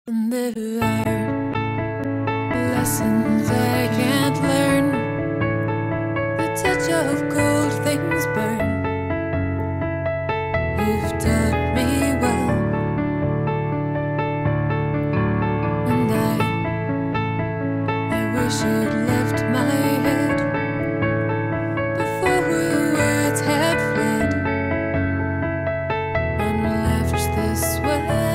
And there are lessons I can't learn. The touch of cold things burn. You've taught me well, and I wish you'd left my head before words had fled and left this way.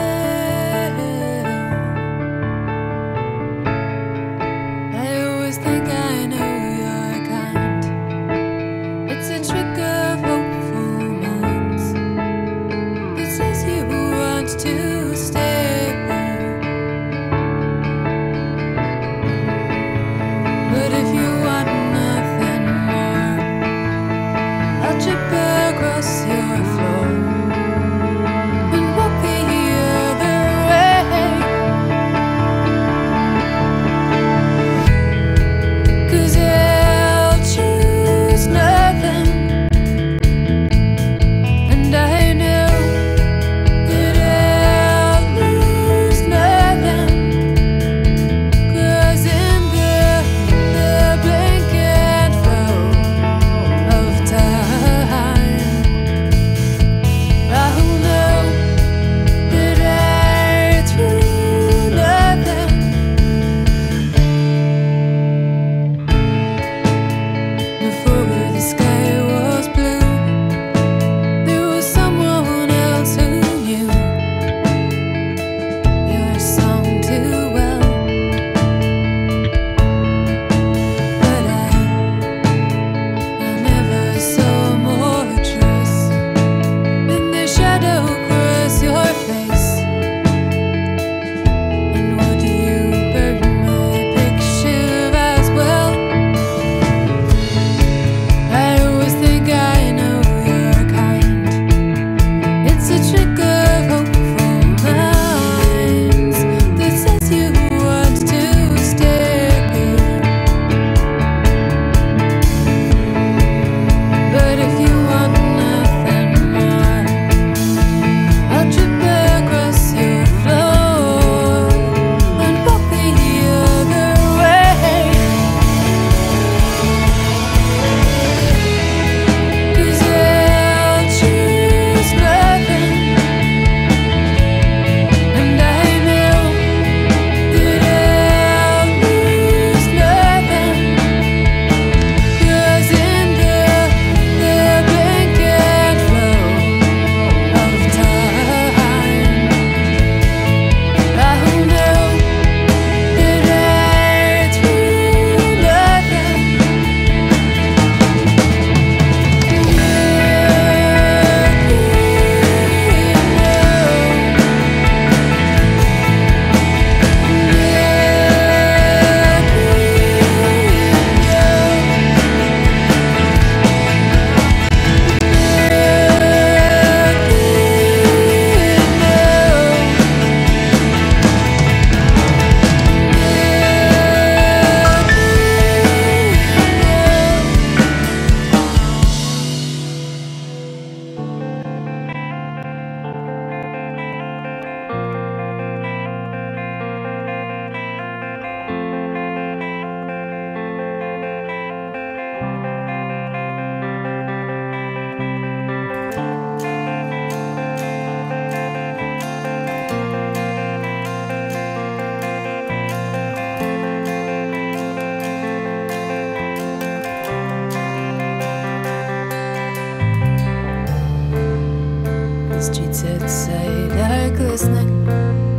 Streets outside are glistening.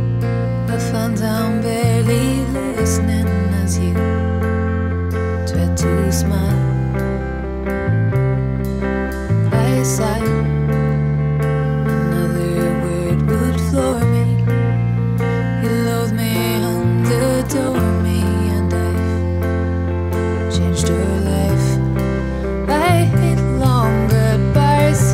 I found I'm barely listening as you try to smile. I sigh. Another word would floor me. You loathe me and adore me, and I've changed your life. I hate long goodbyes.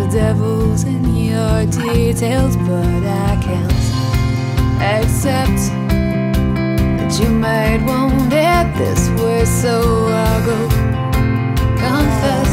the devil's in your details, but I can't accept that you might want it this way, so I'll go confess